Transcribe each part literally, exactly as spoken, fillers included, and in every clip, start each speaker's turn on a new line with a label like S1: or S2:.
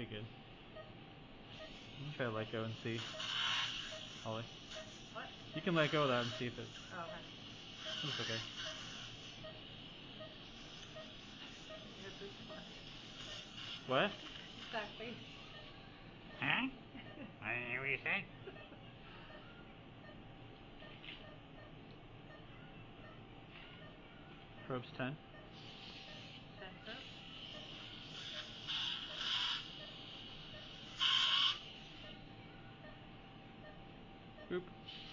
S1: good. I'm gonna try to let go and see. Holly.
S2: What?
S1: You can let go of that and see if it's.
S2: Oh, okay.
S1: It's okay. What?
S2: Exactly.
S1: Huh? I didn't hear what you said. Probes ten.
S2: ten probe.
S1: Boop.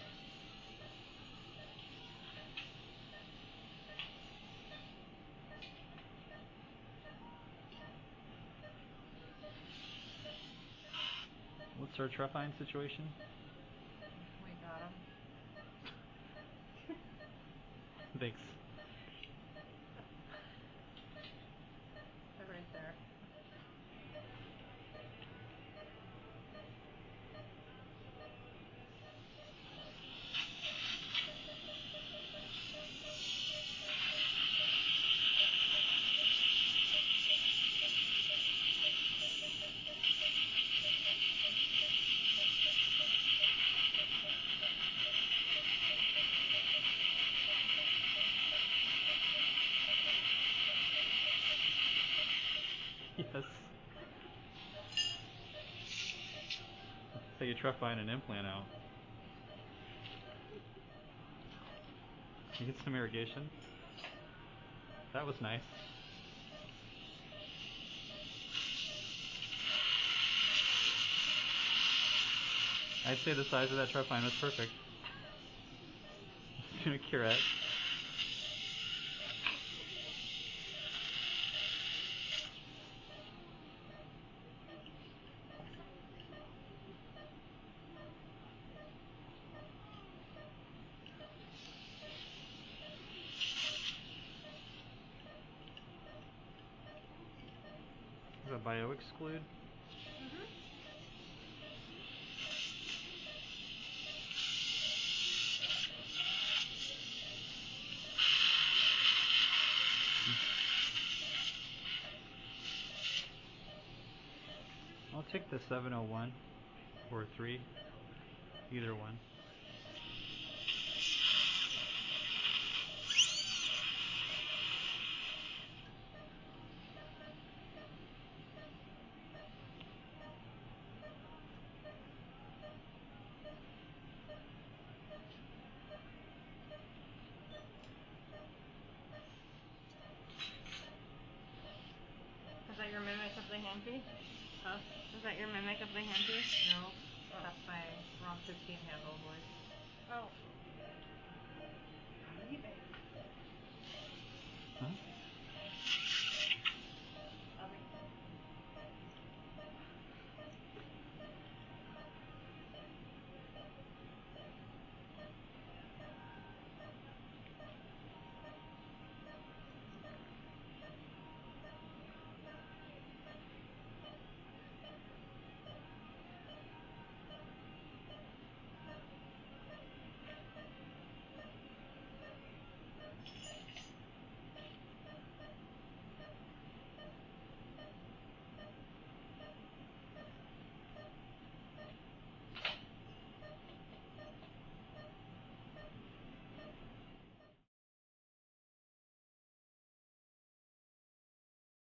S1: What's our Trefine situation?
S2: We got him.
S1: Thanks.
S2: They're right there.
S1: Yes. So you Trefine an implant out. You get some irrigation. That was nice. I'd say the size of that Trefine was perfect. It's gonna cure it. Is that bio exclude?
S2: Mm-hmm.
S1: I'll take the seven oh one or three, either one.
S2: Is that your mimic of the handpiece?
S3: Huh?
S2: Is that your mimic of the handpiece?
S3: No.
S2: Oh. That's my ROM fifteen handle voice.
S3: Oh.